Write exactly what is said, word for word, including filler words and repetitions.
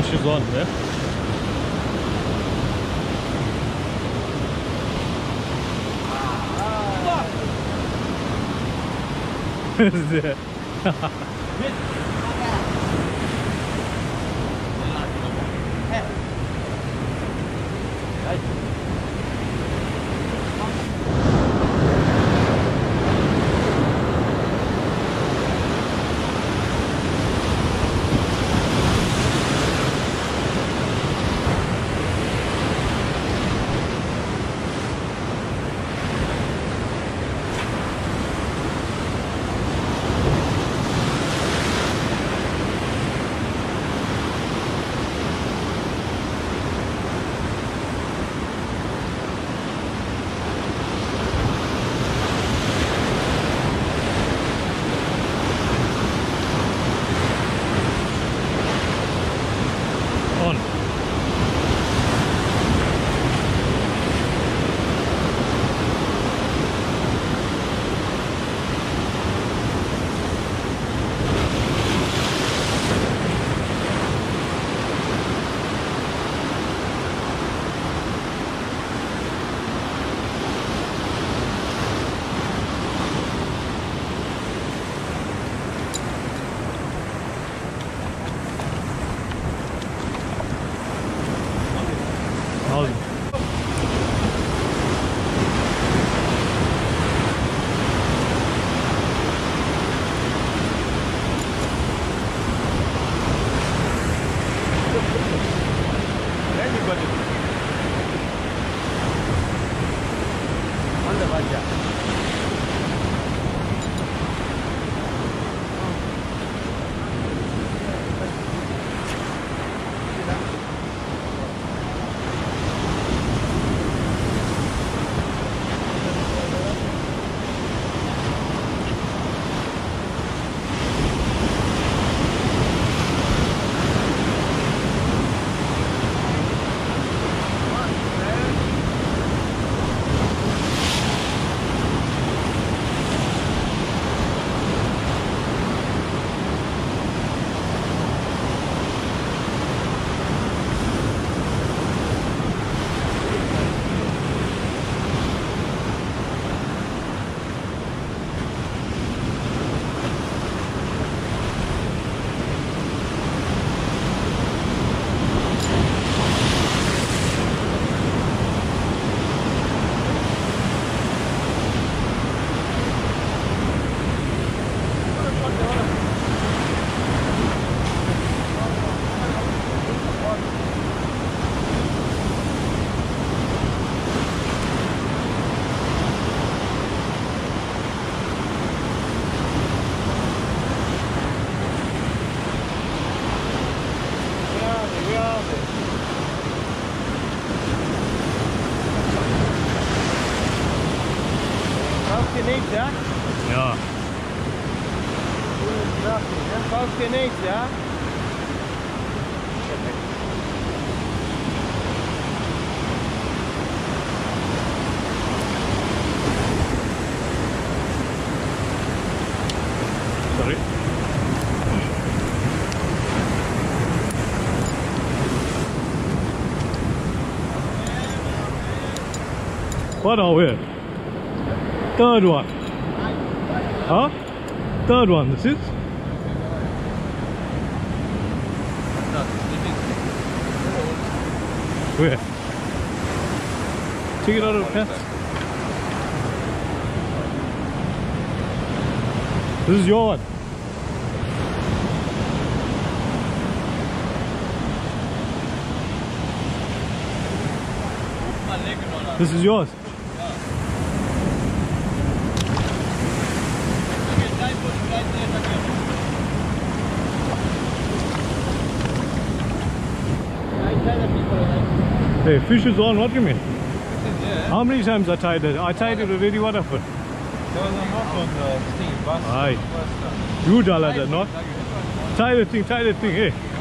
wash is on there. What is it? Ja? Ja. Brauchst du nichts, ja? Sorry. What are we? Third one. Huh? Third one, this is? Where? Take it out of the pants. This is your one. This is yours. Hey, fish is on, what do you mean? Yeah. How many times I tied it? I tied it already, what happened? There was a knot on the steam bus. Aye. You done that, not? Tie the thing, tie the thing, hey.